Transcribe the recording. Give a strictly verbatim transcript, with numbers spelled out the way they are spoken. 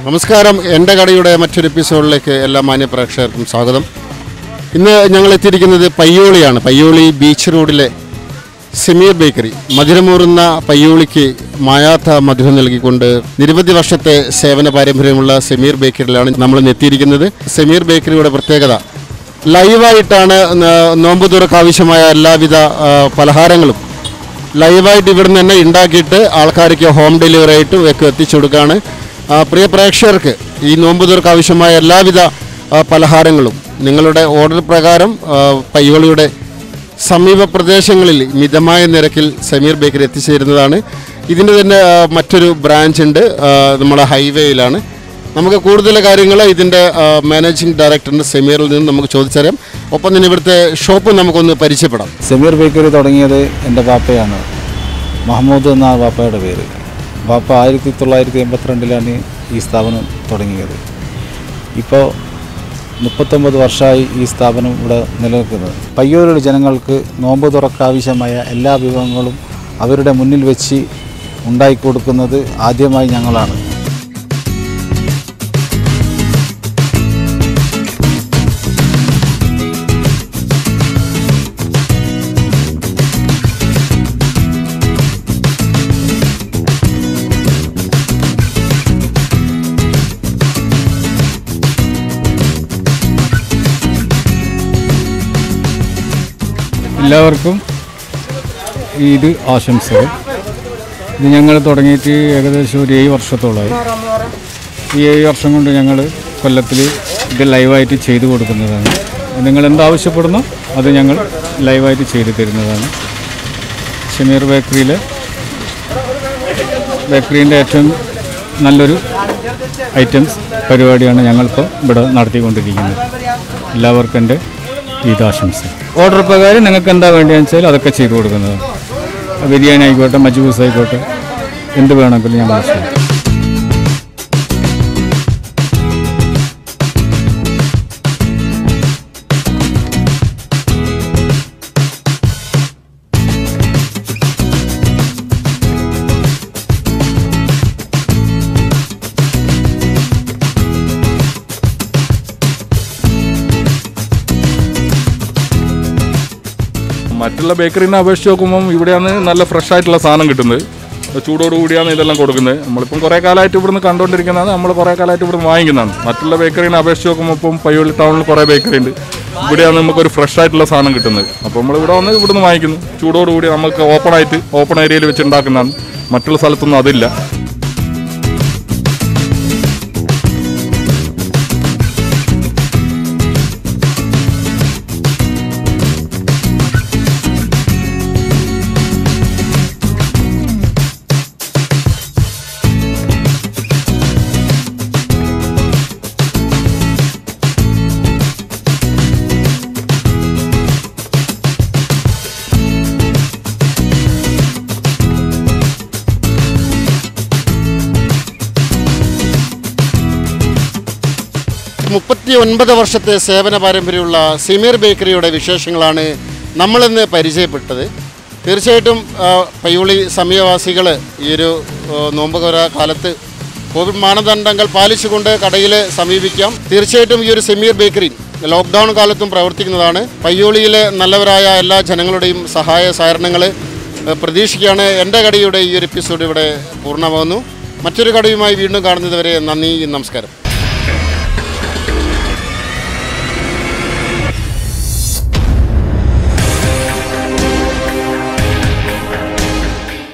നമസ്കാരം. എൻ്റെ കടയുടെ മറ്റൊരു എപ്പിസോഡിലേക്ക് എല്ലാ മാന്യ പ്രേക്ഷകർക്കും സ്വാഗതം. ഇന്ന് ഞങ്ങൾ എത്തിയിരിക്കുന്നത് പയ്യോളിയാണ്. പയ്യോളി ബീച്ച് റോഡിലെ സമീർ ബേക്കറി. മധുരമൂറുന്ന പയ്യോളിക്ക് മായാത്ത മധുരം നൽകിക്കൊണ്ട് നിരവധി വർഷത്തെ സേവന പാരമ്പര്യമുള്ള സമീർ ബേക്കറിയിലാണ് നമ്മൾ എത്തിയിരിക്കുന്നത്. സമീർ ബേക്കറിയുടെ പ്രത്യേകത, ലൈവായിട്ടാണ് നോമ്പ് തുറക്ക് ആവശ്യമായ എല്ലാവിധ പലഹാരങ്ങളും ലൈവായിട്ട് ഇവിടുന്ന് തന്നെ ഉണ്ടാക്കിയിട്ട് ആൾക്കാർക്ക് ഹോം ഡെലിവറി ആയിട്ട് ഒക്കെ എത്തിച്ചു കൊടുക്കുകയാണ്. പ്രിയ പ്രേക്ഷകർക്ക് ഈ നോമ്പ് തുറക്ക് ആവശ്യമായ എല്ലാവിധ പലഹാരങ്ങളും നിങ്ങളുടെ ഓർഡർ പ്രകാരം പയ്യോളിയുടെ സമീപ പ്രദേശങ്ങളിൽ മിതമായ നിരക്കിൽ സമീർ ബേക്കറി എത്തിച്ചേരുന്നതാണ്. ഇതിൻ്റെ തന്നെ മറ്റൊരു ബ്രാഞ്ച് ഉണ്ട്, നമ്മുടെ ഹൈവേയിലാണ്. നമുക്ക് കൂടുതൽ കാര്യങ്ങൾ ഇതിൻ്റെ മാനേജിംഗ് ഡയറക്ടറിൻ്റെ സമീറിൽ നിന്ന് നമുക്ക് ചോദിച്ചറിയാം. ഒപ്പം തന്നെ ഇവിടുത്തെ ഷോപ്പ് നമുക്കൊന്ന് പരിചയപ്പെടാം. സമീർ ബേക്കറി തുടങ്ങിയത് എൻ്റെ പാപ്പയാണ്, മഹമ്മൂദ് എന്ന പാപ്പയുടെ പേര്. പാപ്പ ആയിരത്തി തൊള്ളായിരത്തി എൺപത്തിരണ്ടിലാണ് ഈ സ്ഥാപനം തുടങ്ങിയത്. ഇപ്പോൾ മുപ്പത്തൊമ്പത് വർഷമായി ഈ സ്ഥാപനം ഇവിടെ നിലനിൽക്കുന്നത്. പയ്യോളിയുടെ ജനങ്ങൾക്ക് നോമ്പ് തുറക്കാവശ്യമായ എല്ലാ വിഭവങ്ങളും അവരുടെ മുന്നിൽ വെച്ച് ഉണ്ടായിക്കൊടുക്കുന്നത് ആദ്യമായി ഞങ്ങളാണ്. എല്ലാവർക്കും ഈദ് ആശംസകൾ. ഇത് ഞങ്ങൾ തുടങ്ങിയിട്ട് ഏകദേശം ഒരു ഏഴ് വർഷത്തോളമായി. ഈ ഏഴ് വർഷം കൊണ്ട് ഞങ്ങൾ കൊല്ലത്തിൽ ഇത് ലൈവായിട്ട് ചെയ്തു കൊടുക്കുന്നതാണ്. നിങ്ങൾ എന്താവശ്യപ്പെടുന്നോ അത് ഞങ്ങൾ ലൈവായിട്ട് ചെയ്തു തരുന്നതാണ്. സമീർ ബേക്കറിയിലെ ബേക്കറീൻ്റെ ഏറ്റവും നല്ലൊരു ഐറ്റംസ് പരിപാടിയാണ് ഞങ്ങളിപ്പോൾ ഇവിടെ നടത്തിക്കൊണ്ടിരിക്കുന്നത്. എല്ലാവർക്കും എൻ്റെ ഈദാശംസ. ഓർഡർ പ്രകാരം നിങ്ങൾക്ക് എന്താ വേണ്ടതെന്ന് വെച്ചാൽ അതൊക്കെ ചെയ്തു കൊടുക്കുന്നത്. ബിരിയാണി ആയിക്കോട്ടെ, മജ്ബൂസ് ആയിക്കോട്ടെ, എന്ത് വേണമെങ്കിലും ഞാൻ മനസ്സിലാക്കും. മറ്റുള്ള ബേക്കറിനെ അപേക്ഷിച്ച് നോക്കുമ്പം ഇവിടെയാണ് നല്ല ഫ്രഷ് ആയിട്ടുള്ള സാധനം കിട്ടുന്നത്. ചൂടോട് കൂടിയാണ് ഇതെല്ലാം കൊടുക്കുന്നത്. നമ്മളിപ്പം കുറേ കാലമായിട്ട് ഇവിടുന്ന് കണ്ടുകൊണ്ടിരിക്കുന്നതാണ്, നമ്മൾ കുറേ കാലമായിട്ട് ഇവിടുന്ന് വാങ്ങിക്കുന്നതാണ്. മറ്റുള്ള ബേക്കറിനെ അപേക്ഷിച്ച് നോക്കുമ്പോൾ ഇപ്പം പയ്യോളി ടൗണിൽ കുറേ ബേക്കറി ഉണ്ട്. ഇവിടെയാണ് നമുക്കൊരു ഫ്രഷ് ആയിട്ടുള്ള സാധനം കിട്ടുന്നത്. അപ്പോൾ നമ്മൾ ഇവിടെ വന്ന് ഇവിടുന്ന് വാങ്ങിക്കുന്നു. ചൂടോട് കൂടി നമുക്ക് ഓപ്പൺ ആയിട്ട് ഓപ്പൺ ഏരിയയിൽ വെച്ച് ഉണ്ടാക്കുന്നതാണ്. മറ്റുള്ള സ്ഥലത്തൊന്നും അതില്ല. മുപ്പത്തി ഒൻപത് വർഷത്തെ സേവന പാരമ്പര്യമുള്ള സമീർ ബേക്കറിയുടെ വിശേഷങ്ങളാണ് നമ്മളിന്ന് പരിചയപ്പെട്ടത്. തീർച്ചയായിട്ടും പയ്യോളി സമീപവാസികൾ ഈ ഒരു നോമ്പുകര കാലത്ത് കോവിഡ് മാനദണ്ഡങ്ങൾ പാലിച്ചുകൊണ്ട് കടയിൽ സമീപിക്കാം. തീർച്ചയായിട്ടും ഈ ഒരു സമീർ ബേക്കറി ലോക്ക്ഡൗൺ കാലത്തും പ്രവർത്തിക്കുന്നതാണ്. പയ്യോളിയിലെ നല്ലവരായ എല്ലാ ജനങ്ങളുടെയും സഹായ സഹകരണങ്ങൾ പ്രതീക്ഷിക്കുകയാണ്. എൻ്റെ കടയുടെ ഈ ഒരു എപ്പിസോഡ് ഇവിടെ പൂർണ്ണമാകുന്നു. മറ്റൊരു കടയുമായി വീണ്ടും കാണുന്നതുവരെ നന്ദി, നമസ്കാരം.